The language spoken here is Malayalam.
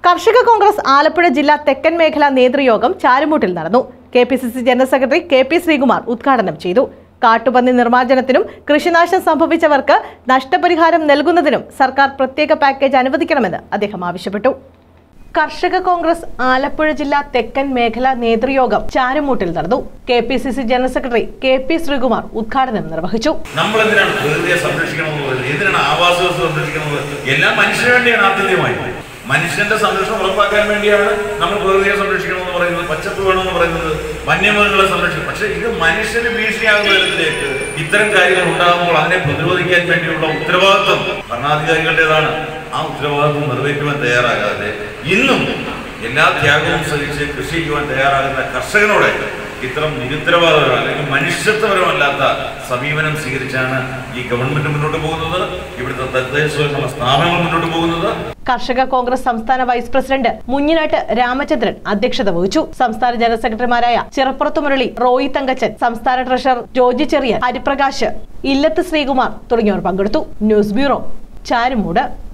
കർഷക കോൺഗ്രസ് ആലപ്പുഴ ജില്ലാ തെക്കൻ മേഖലാ നേതൃയോഗം ചാരുമൂട്ടിൽ നടന്നു. KPCC general secretary KP Sreekumar ഉദ്ഘാടനം ചെയ്തു. കാട്ടുപന്നി നിർമ്മാർജ്ജനത്തിനും കൃഷിനാശം സംഭവിച്ചവർക്ക് നഷ്ടപരിഹാരം നൽകുന്നതിനും സർക്കാർ പ്രത്യേക പാക്കേജ് അനുവദിക്കണമെന്ന് അദ്ദേഹം ആവശ്യപ്പെട്ടു. കർഷക കോൺഗ്രസ് ആലപ്പുഴ ജില്ലാ തെക്കൻ മേഖലാ നേതൃയോഗം ചാരുമൂട്ടിൽ നടന്നു. KPCC general secretary KP Sreekumar ഉദ്ഘാടനം നിർവഹിച്ചു. മനുഷ്യന്റെ സംരക്ഷണം ഉറപ്പാക്കാൻ വേണ്ടിയാണ് നമ്മൾ പ്രകൃതിയെ സംരക്ഷിക്കണമെന്ന് പറയുന്നത്, പച്ചപ്പ് വേണമെന്ന് പറയുന്നത്, വന്യമൃഗങ്ങളെ സംരക്ഷിക്കും. പക്ഷെ ഇത് മനുഷ്യന് ഭീഷണിയാകുന്ന തരത്തിലേക്ക് ഇത്തരം കാര്യങ്ങൾ ഉണ്ടാകുമ്പോൾ അതിനെ പ്രതിരോധിക്കാൻ വേണ്ടിയുള്ള ഉത്തരവാദിത്വം ഭരണാധികാരികളുടേതാണ്. ആ ഉത്തരവാദിത്വം നിറവേറ്റുവാൻ തയ്യാറാകാതെ ഇന്നും എല്ലാ ത്യാഗവും സഹിച്ച് കൃഷി ചെയ്യുവാൻ തയ്യാറാകുന്ന കർഷകനോട് ഇത്തരം നിരുത്തരവാദപരം അല്ലെങ്കിൽ മനുഷ്യത്വപരമല്ലാത്ത സമീപനം സ്വീകരിച്ചാണ് ഈ ഗവൺമെന്റ് മുന്നോട്ട് പോകുന്നത്, ഇവിടുത്തെ തദ്ദേശ സ്വയംഭരണ സ്ഥാപനങ്ങൾ മുന്നോട്ട് പോകുന്നത്. കർഷക കോൺഗ്രസ് സംസ്ഥാന വൈസ് പ്രസിഡന്റ് മുഞ്ഞിനാട്ട് രാമചന്ദ്രൻ അധ്യക്ഷത വഹിച്ചു. സംസ്ഥാന ജനറൽ സെക്രട്ടറിമാരായ ചിറപ്പുറത്ത് മുരളി, റോയി തങ്കച്ചൻ, സംസ്ഥാന ട്രഷറർ ജോജി ചെറിയാൻ, ഹരിപ്രകാശ്, ഇല്ലത്ത് ശ്രീകുമാർ തുടങ്ങിയവർ പങ്കെടുത്തു. News bureau, Charummood.